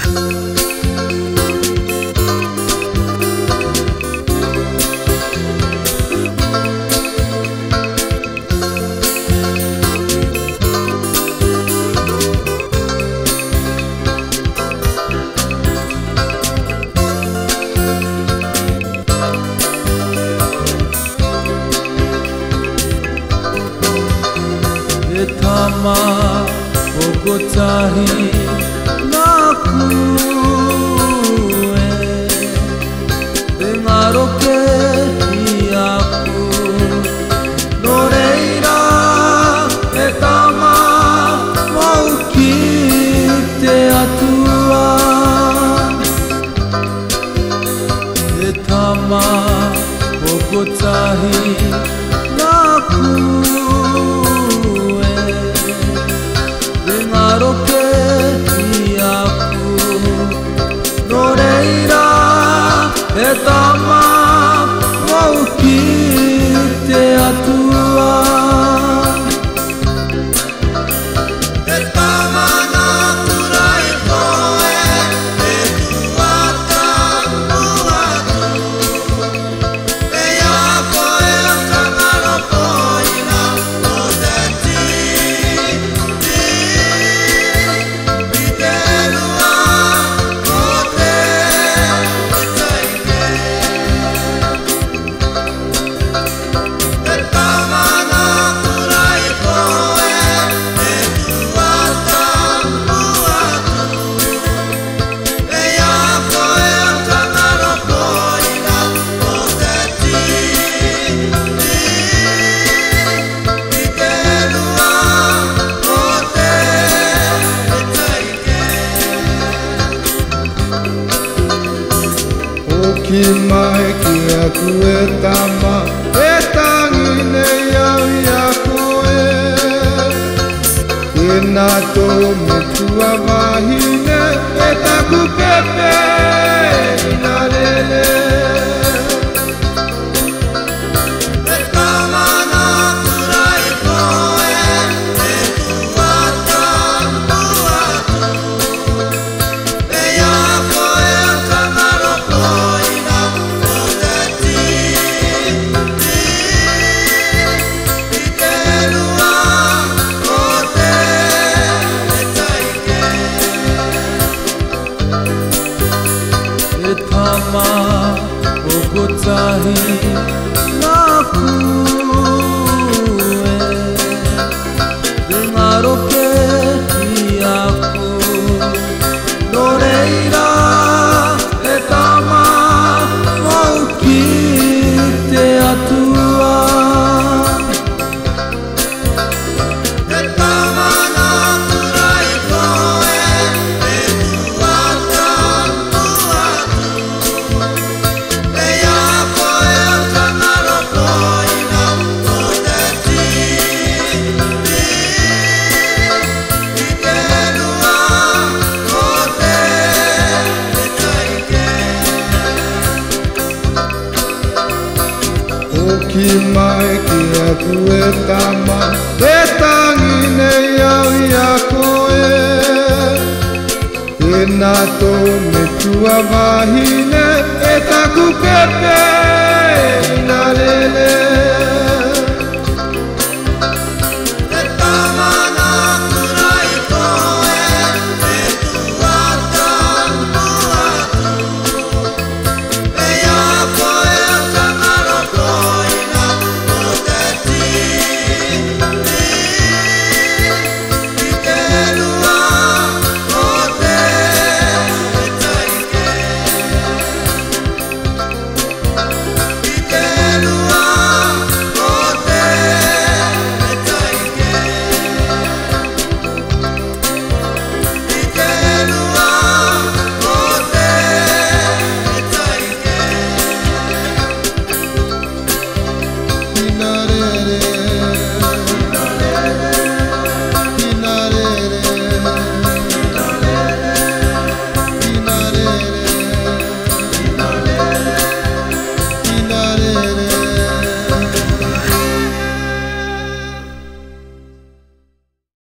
Tama ogotahi naku dengaroke aku noreira etama mau kite atua etama ogotahi naku dengaroke aku noreira etama mau kite atua etama na kurai koe etuata uatu eia koe akangaro koina odeti Ki mai ki aku etama etangine yau ya koe Kena to metua mahine etaku pepe inarele etama na kurai koe etuata uatu eia koe akangaro koina etama ogotahi naku dengaroke aku noreira etama mau kite atua etama na kurai koe etuata eia koe akangaro koina odeti ikenua kote etaike Oki mai ki aku etama etangine yau ya koe Kena to metua mahine etaku pepe